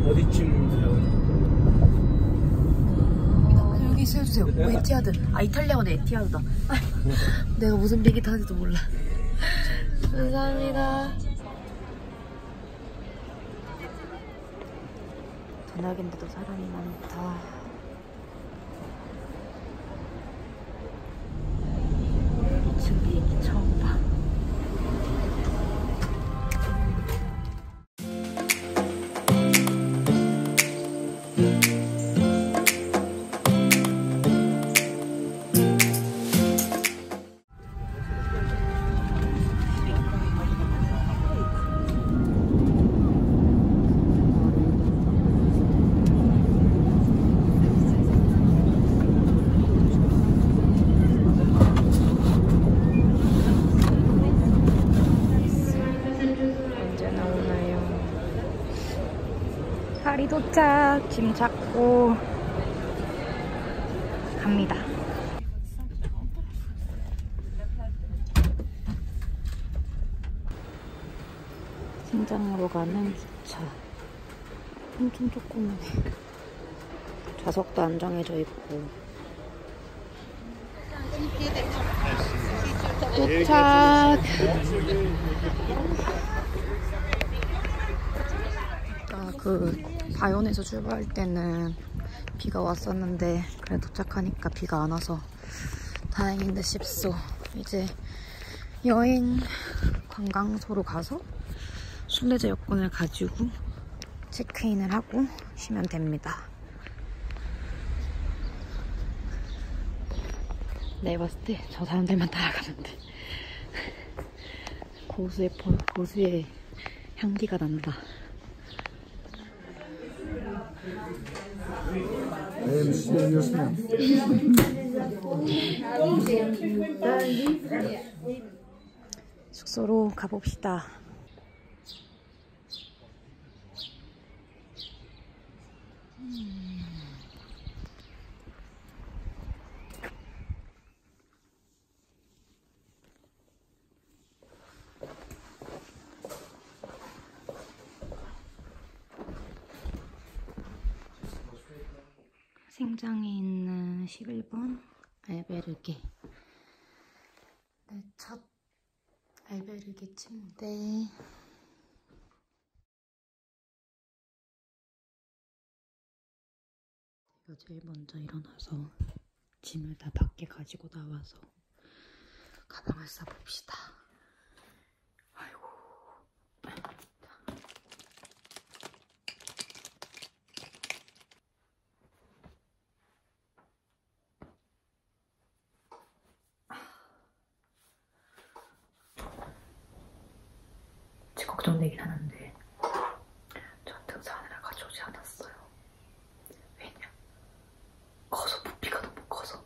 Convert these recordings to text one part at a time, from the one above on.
어디쯤? 여기 세워주세요. 에티하드. 아, 이탈리아어는 에티하드다. 내가 무슨 비행기 타는지도 몰라. 감사합니다. 저녁인데도 사람이 많다. 이층 비행기 처음 봐. 파리 도착. 짐 찾고 갑니다. 신장으로 가는 기차. 엄청 조그만해. 좌석도 안 정해져 있고. 도착. 바이온에서 출발할 때는 비가 왔었는데 그래 도착하니까 비가 안 와서 다행인데 싶소. 이제 여행 관광소로 가서 순례자 여권을 가지고 체크인을 하고 쉬면 됩니다. 내가 봤을 때 저 사람들만 따라가면 돼. 고수의 향기가 난다. 숙소로 가봅시다. 생장에 있는 11번 알베르게. 내 첫 알베르게 침대. 제가 제일 먼저 일어나서 짐을 다 밖에 가지고 나와서 가방을 싸봅시다. 아이고. 걱정되긴 하는데 전 등산을 가져오지 않았어요. 왜냐? 커서 부피가 너무 커서.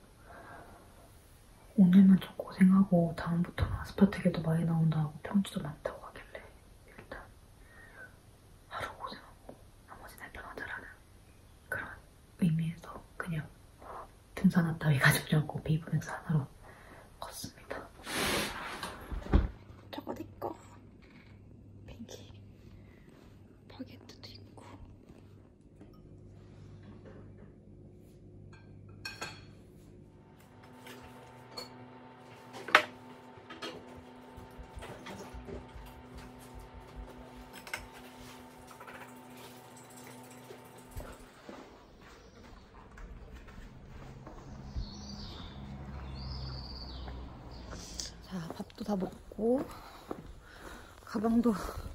오늘만 좀 고생하고 다음부터는 아스파트길도 많이 나온다고 평지도 많다고 하길래 일단 하루 고생하고 나머지 날 편하자라는 그런 의미에서 그냥 등산화 따위 가지지 않고 베이브 백스 하나로 걷습니다. 저거 내꺼. 바게트도 있고. 자, 밥도 다 먹고 가방도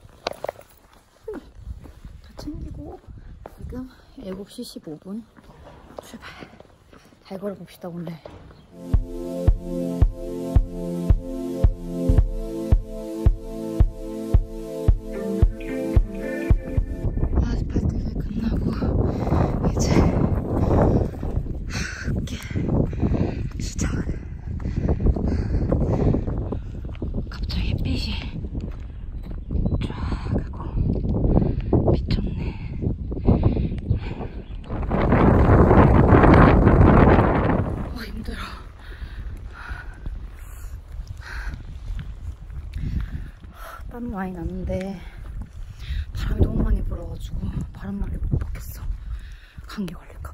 챙기고 지금 7시 15분 출발. 잘 걸어봅시다 오늘. 아스팔트가 끝나고 이제 함께 시작. 갑자기 햇빛이 쫙 하고 미쳤네. 힘들어. 땀이 많이 났는데 바람이 너무 많이 불어가지고 바람만 감기 걸릴까봐.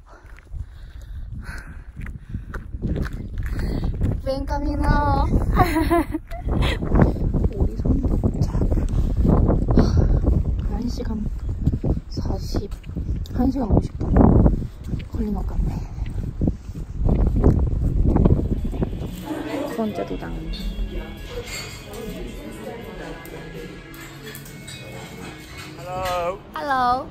ven camino. 우리 손도 자 1시간 50분 걸린 것 같네. 두 번째 도장. Hello. Hello.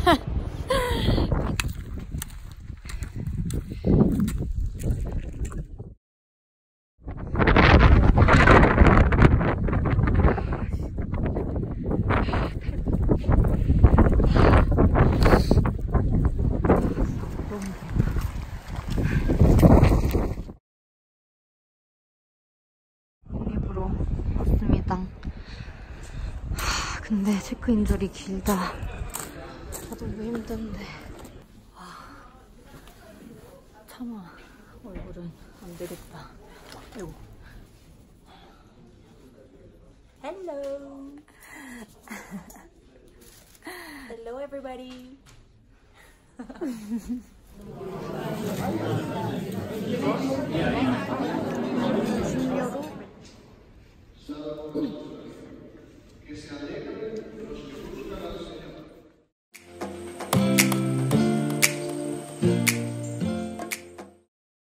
독립으로 왔습니다. 근데 체크인절이 길다. 너무 힘든데. 참아. 얼굴은 안 되겠다. 아이고. Hello. Hello, everybody. 신기하다.